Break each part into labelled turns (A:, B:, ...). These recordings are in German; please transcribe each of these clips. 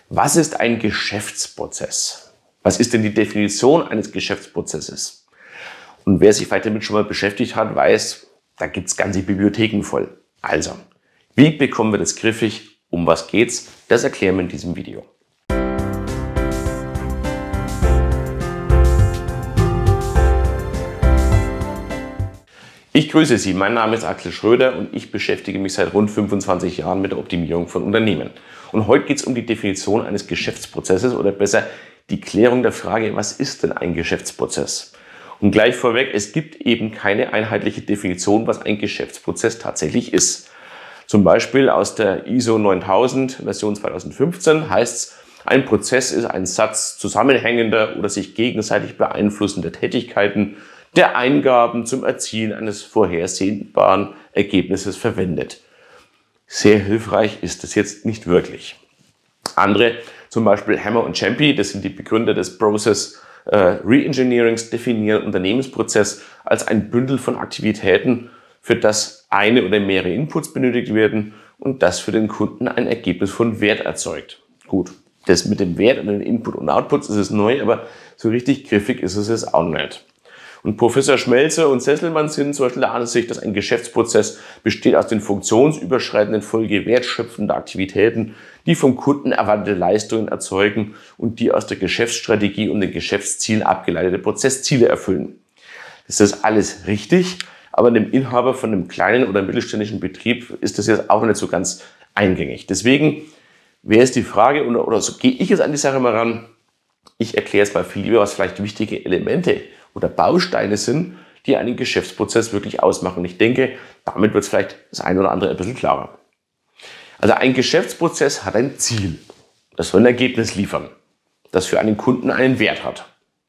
A: Was ist ein Geschäftsprozess? Was ist denn die Definition eines Geschäftsprozesses? Und wer sich vielleicht damit schon mal beschäftigt hat, weiß, da gibt es ganze Bibliotheken voll. Also, wie bekommen wir das griffig? Um was geht's? Das erklären wir in diesem Video. Ich grüße Sie, mein Name ist Axel Schröder und ich beschäftige mich seit rund 25 Jahren mit der Optimierung von Unternehmen. Und heute geht es um die Definition eines Geschäftsprozesses oder besser die Klärung der Frage, was ist denn ein Geschäftsprozess? Und gleich vorweg, es gibt eben keine einheitliche Definition, was ein Geschäftsprozess tatsächlich ist. Zum Beispiel aus der ISO 9000 Version 2015 heißt es, ein Prozess ist ein Satz zusammenhängender oder sich gegenseitig beeinflussender Tätigkeiten, der Eingaben zum Erzielen eines vorhersehbaren Ergebnisses verwendet. Sehr hilfreich ist es jetzt nicht wirklich. Andere, zum Beispiel Hammer und Champy, das sind die Begründer des Process Reengineerings, definieren Unternehmensprozess als ein Bündel von Aktivitäten, für das eine oder mehrere Inputs benötigt werden und das für den Kunden ein Ergebnis von Wert erzeugt. Gut, das mit dem Wert und den Input und Outputs ist es neu, aber so richtig griffig ist es jetzt auch nicht. Und Professor Schmelzer und Sesselmann sind zum Beispiel der Ansicht, dass ein Geschäftsprozess besteht aus den funktionsüberschreitenden Folge wertschöpfender Aktivitäten, die vom Kunden erwartete Leistungen erzeugen und die aus der Geschäftsstrategie und den Geschäftszielen abgeleitete Prozessziele erfüllen. Das ist alles richtig, aber dem Inhaber von einem kleinen oder mittelständischen Betrieb ist das jetzt auch nicht so ganz eingängig. Deswegen wäre es die Frage, oder so gehe ich jetzt an die Sache mal ran, ich erkläre jetzt mal viel lieber, was vielleicht wichtige Elemente oder Bausteine sind, die einen Geschäftsprozess wirklich ausmachen. Und ich denke, damit wird es vielleicht das eine oder andere ein bisschen klarer. Also ein Geschäftsprozess hat ein Ziel. Das soll ein Ergebnis liefern, das für einen Kunden einen Wert hat.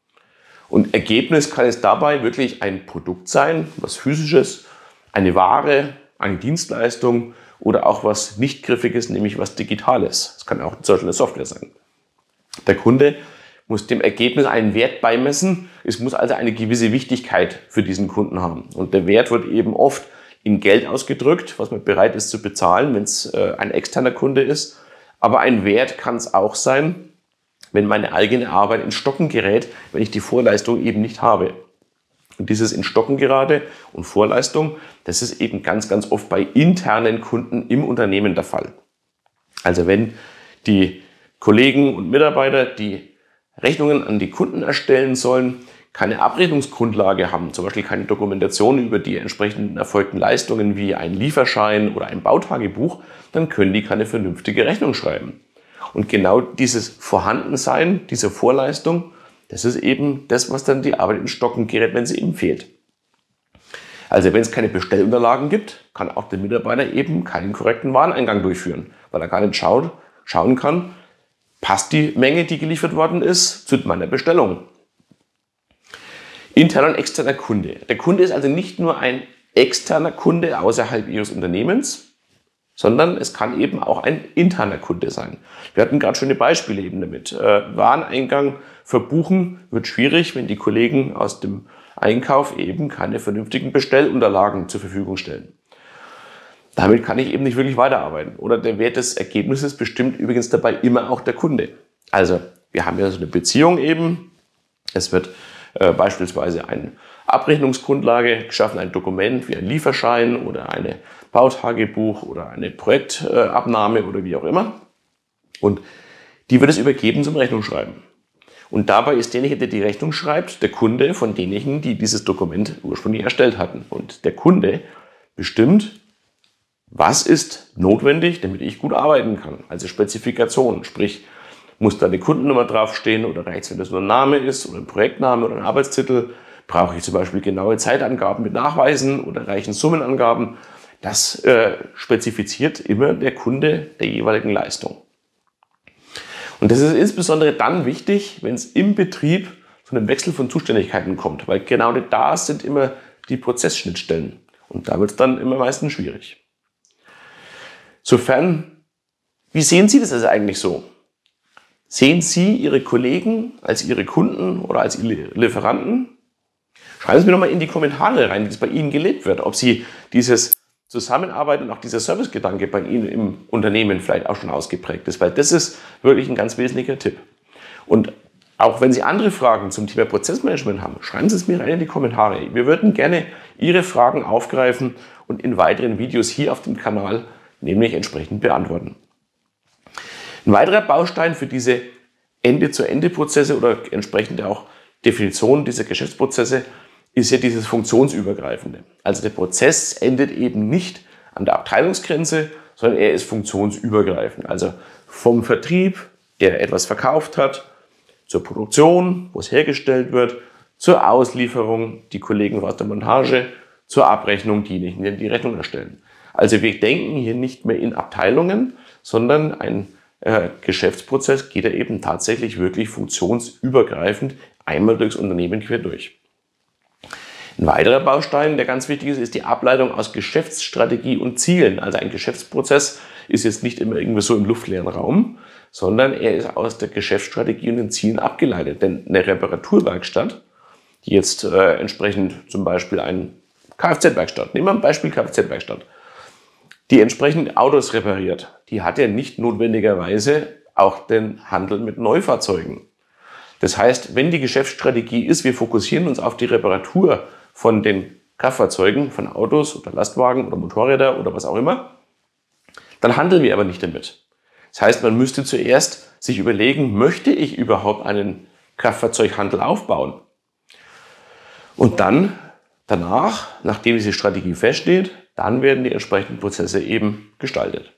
A: Und Ergebnis kann es dabei wirklich ein Produkt sein, was Physisches, eine Ware, eine Dienstleistung oder auch was nicht Griffiges, nämlich was Digitales. Das kann auch zum Beispiel eine Software sein. Der Kunde muss dem Ergebnis einen Wert beimessen. Es muss also eine gewisse Wichtigkeit für diesen Kunden haben. Und der Wert wird eben oft in Geld ausgedrückt, was man bereit ist zu bezahlen, wenn es ein externer Kunde ist. Aber ein Wert kann es auch sein, wenn meine eigene Arbeit ins Stocken gerät, wenn ich die Vorleistung eben nicht habe. Und dieses in Stocken gerate und Vorleistung, das ist eben ganz, ganz oft bei internen Kunden im Unternehmen der Fall. Also wenn die Kollegen und Mitarbeiter, die Rechnungen an die Kunden erstellen sollen, keine Abrechnungsgrundlage haben, zum Beispiel keine Dokumentation über die entsprechenden erfolgten Leistungen wie ein Lieferschein oder ein Bautagebuch, dann können die keine vernünftige Rechnung schreiben. Und genau dieses Vorhandensein dieser Vorleistung, das ist eben das, was dann die Arbeit ins Stocken gerät, wenn sie eben fehlt. Also wenn es keine Bestellunterlagen gibt, kann auch der Mitarbeiter eben keinen korrekten Wareneingang durchführen, weil er gar nicht schauen kann, passt die Menge, die geliefert worden ist, zu meiner Bestellung. Interner und externer Kunde. Der Kunde ist also nicht nur ein externer Kunde außerhalb Ihres Unternehmens, sondern es kann eben auch ein interner Kunde sein. Wir hatten gerade schöne Beispiele eben damit. Wareneingang verbuchen wird schwierig, wenn die Kollegen aus dem Einkauf eben keine vernünftigen Bestellunterlagen zur Verfügung stellen. Damit kann ich eben nicht wirklich weiterarbeiten. Oder der Wert des Ergebnisses bestimmt übrigens dabei immer auch der Kunde. Also wir haben ja so eine Beziehung eben. Es wird beispielsweise eine Abrechnungsgrundlage geschaffen, ein Dokument wie ein Lieferschein oder ein Bautagebuch oder eine Projektabnahme oder wie auch immer. Und die wird es übergeben zum Rechnungsschreiben. Und dabei ist derjenige, der die Rechnung schreibt, der Kunde von denjenigen, die dieses Dokument ursprünglich erstellt hatten. Und der Kunde bestimmt, was ist notwendig, damit ich gut arbeiten kann? Also Spezifikationen, sprich, muss da eine Kundennummer draufstehen oder reicht es, wenn das nur ein Name ist oder ein Projektname oder ein Arbeitstitel? Brauche ich zum Beispiel genaue Zeitangaben mit Nachweisen oder reichen Summenangaben? Das spezifiziert immer der Kunde der jeweiligen Leistung. Und das ist insbesondere dann wichtig, wenn es im Betrieb zu einem Wechsel von Zuständigkeiten kommt, weil genau da sind immer die Prozessschnittstellen. Und da wird es dann immer meistens schwierig. Sofern, wie sehen Sie das also eigentlich so? Sehen Sie Ihre Kollegen als Ihre Kunden oder als Ihre Lieferanten? Schreiben Sie mir doch mal in die Kommentare rein, wie das bei Ihnen gelebt wird. Ob Sie dieses Zusammenarbeit und auch dieser Servicegedanke bei Ihnen im Unternehmen vielleicht auch schon ausgeprägt ist, weil das ist wirklich ein ganz wesentlicher Tipp. Und auch wenn Sie andere Fragen zum Thema Prozessmanagement haben, schreiben Sie es mir rein in die Kommentare. Wir würden gerne Ihre Fragen aufgreifen und in weiteren Videos hier auf dem Kanal nämlich entsprechend beantworten. Ein weiterer Baustein für diese Ende-zu-Ende-Prozesse oder entsprechend auch Definition dieser Geschäftsprozesse ist ja dieses Funktionsübergreifende. Also der Prozess endet eben nicht an der Abteilungsgrenze, sondern er ist funktionsübergreifend. Also vom Vertrieb, der etwas verkauft hat, zur Produktion, wo es hergestellt wird, zur Auslieferung, die Kollegen aus der Montage, zur Abrechnung, diejenigen, die die Rechnung erstellen. Also wir denken hier nicht mehr in Abteilungen, sondern ein Geschäftsprozess geht ja eben tatsächlich wirklich funktionsübergreifend einmal durchs Unternehmen quer durch. Ein weiterer Baustein, der ganz wichtig ist die Ableitung aus Geschäftsstrategie und Zielen. Also ein Geschäftsprozess ist jetzt nicht immer irgendwie so im luftleeren Raum, sondern er ist aus der Geschäftsstrategie und den Zielen abgeleitet. Denn eine Reparaturwerkstatt, die jetzt entsprechend zum Beispiel eine Kfz-Werkstatt, nehmen wir ein Beispiel Kfz-Werkstatt, die entsprechend Autos repariert, die hat ja nicht notwendigerweise auch den Handel mit Neufahrzeugen. Das heißt, wenn die Geschäftsstrategie ist, wir fokussieren uns auf die Reparatur von den Kraftfahrzeugen, von Autos oder Lastwagen oder Motorräder oder was auch immer, dann handeln wir aber nicht damit. Das heißt, man müsste zuerst sich überlegen, möchte ich überhaupt einen Kraftfahrzeughandel aufbauen? Und dann, danach, nachdem diese Strategie feststeht, dann werden die entsprechenden Prozesse eben gestaltet.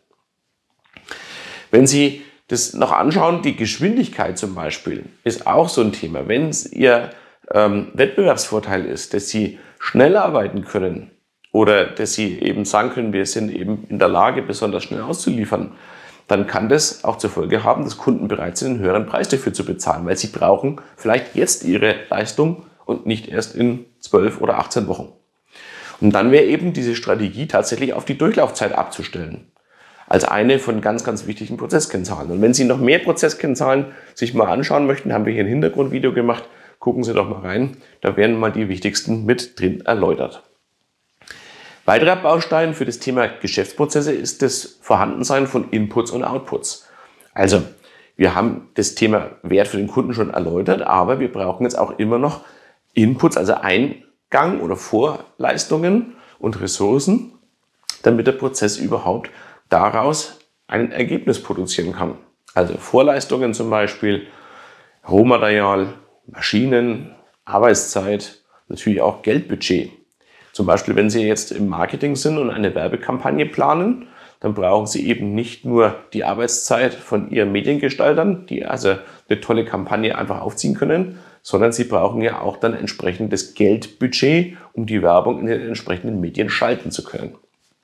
A: Wenn Sie das noch anschauen, die Geschwindigkeit zum Beispiel ist auch so ein Thema. Wenn es Ihr Wettbewerbsvorteil ist, dass Sie schnell arbeiten können oder dass Sie eben sagen können, wir sind eben in der Lage, besonders schnell auszuliefern, dann kann das auch zur Folge haben, dass Kunden bereit sind, einen höheren Preis dafür zu bezahlen, weil sie brauchen vielleicht jetzt ihre Leistung und nicht erst in 12 oder 18 Wochen. Und dann wäre eben diese Strategie tatsächlich auf die Durchlaufzeit abzustellen, als eine von ganz, ganz wichtigen Prozesskennzahlen. Und wenn Sie noch mehr Prozesskennzahlen sich mal anschauen möchten, haben wir hier ein Hintergrundvideo gemacht, gucken Sie doch mal rein, da werden mal die wichtigsten mit drin erläutert. Weiterer Baustein für das Thema Geschäftsprozesse ist das Vorhandensein von Inputs und Outputs. Also wir haben das Thema Wert für den Kunden schon erläutert, aber wir brauchen jetzt auch immer noch Inputs, also Eingang oder Vorleistungen und Ressourcen, damit der Prozess überhaupt daraus ein Ergebnis produzieren kann. Also Vorleistungen zum Beispiel, Rohmaterial, Maschinen, Arbeitszeit, natürlich auch Geldbudget. Zum Beispiel, wenn Sie jetzt im Marketing sind und eine Werbekampagne planen, dann brauchen Sie eben nicht nur die Arbeitszeit von Ihren Mediengestaltern, die also eine tolle Kampagne einfach aufziehen können, sondern Sie brauchen ja auch dann entsprechend das Geldbudget, um die Werbung in den entsprechenden Medien schalten zu können.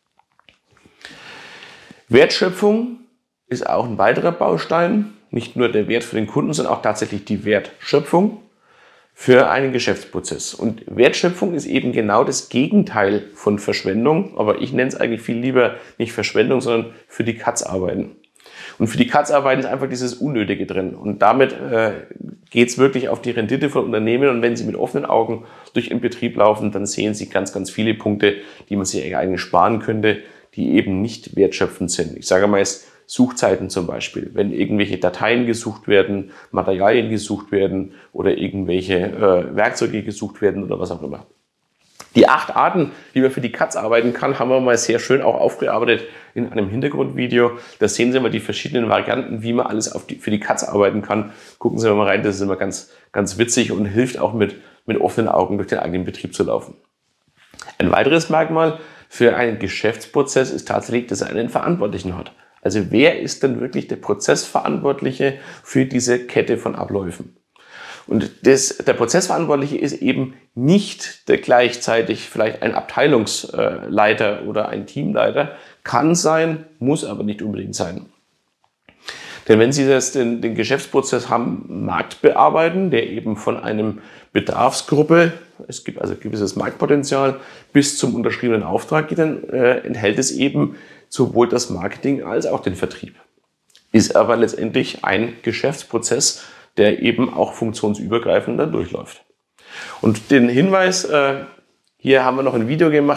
A: Wertschöpfung ist auch ein weiterer Baustein, nicht nur der Wert für den Kunden, sondern auch tatsächlich die Wertschöpfung für einen Geschäftsprozess. Und Wertschöpfung ist eben genau das Gegenteil von Verschwendung, aber ich nenne es eigentlich viel lieber nicht Verschwendung, sondern für die Katz arbeiten. Und für die Katz arbeiten ist einfach dieses Unnötige drin. Und damit geht es wirklich auf die Rendite von Unternehmen. Und wenn Sie mit offenen Augen durch den Betrieb laufen, dann sehen Sie ganz, ganz viele Punkte, die man sich eigentlich sparen könnte, die eben nicht wertschöpfend sind. Ich sage mal jetzt Suchzeiten zum Beispiel, wenn irgendwelche Dateien gesucht werden, Materialien gesucht werden oder irgendwelche Werkzeuge gesucht werden oder was auch immer. Die 8 Arten, wie man für die Katz arbeiten kann, haben wir mal sehr schön auch aufgearbeitet in einem Hintergrundvideo. Da sehen Sie mal die verschiedenen Varianten, wie man alles für die Katz arbeiten kann. Gucken Sie mal rein, das ist immer ganz, ganz witzig und hilft auch mit offenen Augen durch den eigenen Betrieb zu laufen. Ein weiteres Merkmal für einen Geschäftsprozess ist tatsächlich, dass er einen Verantwortlichen hat. Also wer ist denn wirklich der Prozessverantwortliche für diese Kette von Abläufen? Und der Prozessverantwortliche ist eben nicht der gleichzeitig vielleicht ein Abteilungsleiter oder ein Teamleiter. Kann sein, muss aber nicht unbedingt sein. Denn wenn Sie jetzt den Geschäftsprozess haben, Markt bearbeiten, der eben von einem Bedarfsgruppe, es gibt also gewisses Marktpotenzial, bis zum unterschriebenen Auftrag geht, dann enthält es eben sowohl das Marketing als auch den Vertrieb. Ist aber letztendlich ein Geschäftsprozess, der eben auch funktionsübergreifend dann durchläuft. Und den Hinweis, hier haben wir noch ein Video gemacht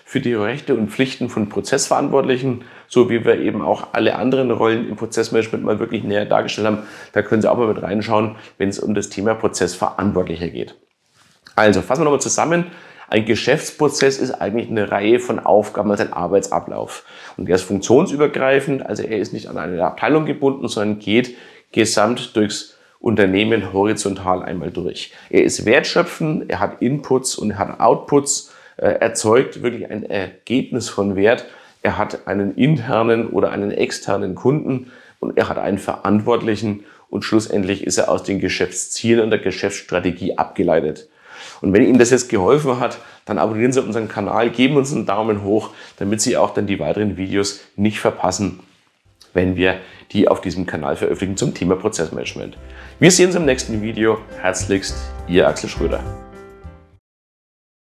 A: für die Rechte und Pflichten von Prozessverantwortlichen, so wie wir eben auch alle anderen Rollen im Prozessmanagement mal wirklich näher dargestellt haben. Da können Sie auch mal mit reinschauen, wenn es um das Thema Prozessverantwortlicher geht. Also fassen wir nochmal zusammen. Ein Geschäftsprozess ist eigentlich eine Reihe von Aufgaben, also ein Arbeitsablauf. Und der ist funktionsübergreifend, also er ist nicht an eine Abteilung gebunden, sondern geht gesamt durchs Unternehmen horizontal einmal durch. Er ist wertschöpfend, er hat Inputs und er hat Outputs, erzeugt wirklich ein Ergebnis von Wert. Er hat einen internen oder einen externen Kunden und er hat einen Verantwortlichen und schlussendlich ist er aus den Geschäftszielen und der Geschäftsstrategie abgeleitet. Und wenn Ihnen das jetzt geholfen hat, dann abonnieren Sie unseren Kanal, geben uns einen Daumen hoch, damit Sie auch dann die weiteren Videos nicht verpassen, wenn wir die auf diesem Kanal veröffentlichen zum Thema Prozessmanagement. Wir sehen uns im nächsten Video. Herzlichst, Ihr Axel Schröder.